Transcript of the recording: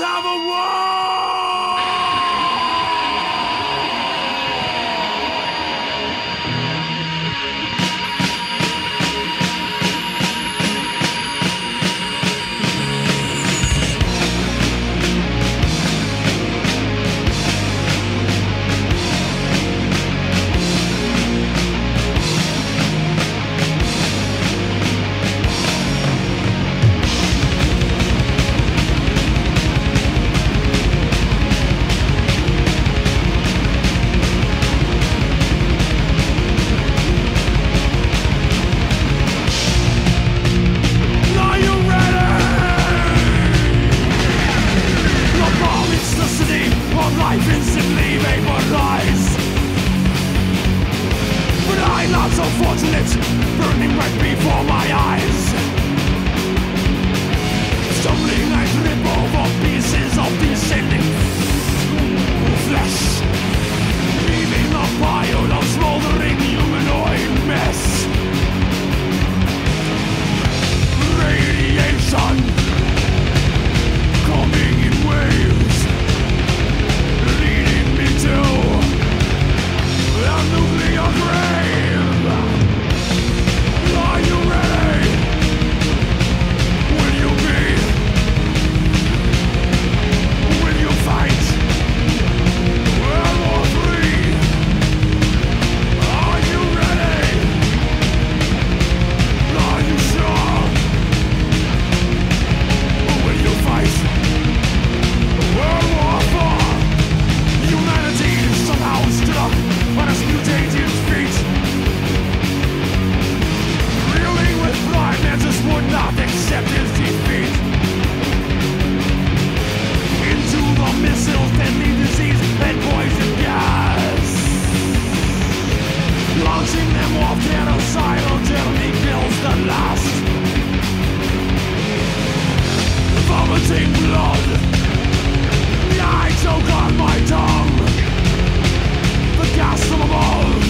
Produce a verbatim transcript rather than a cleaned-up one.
have a war! Life instantly vaporized. But I'm not so fortunate, burning right before my eyes. Stumbling I trip over pieces of descending flesh, leaving a pile of smoldering humanoid mess. Radiation coming in waves, leading me to a nuclear grave. Are you ready? Will you be? Will you fight? World War Three. Are you ready? Are you sure? Will you fight? World War Four. Humanity somehow stood up on its mutated feet. Reeling with pride, man just would not accept his defeat. Into the missiles, deadly disease, and poison gas, launching them off genocidal till he kills the last. Vomiting blood, I choke on my tongue. The gas from above